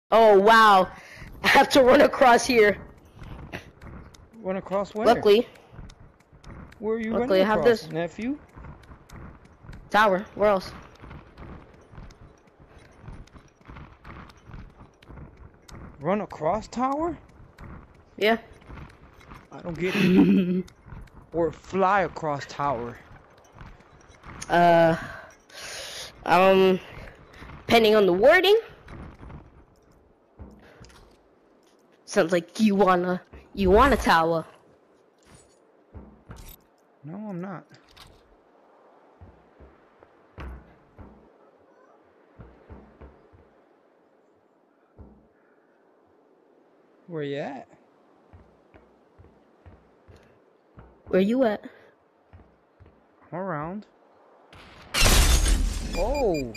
Oh wow. I have to run across here. Run across where? Luckily. Where are you Luckily, running I have across, this. nephew? Tower. Where else? Run across tower? Yeah. I don't get it. Or fly across tower. Depending on the wording. Sounds like you want a tower. No, I'm not. Where you at? Where you at? I'm around. Oh!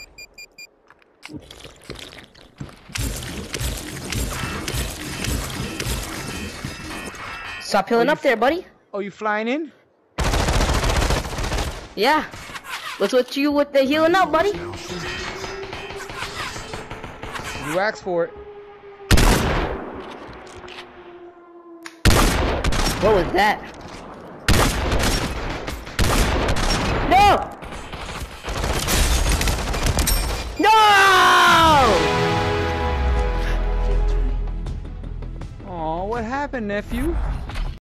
Stop healing up there, buddy. Oh, you flying in? Yeah. What's with you with the healing up, buddy? You asked for it. What was that? No! No! Oh, what happened, nephew?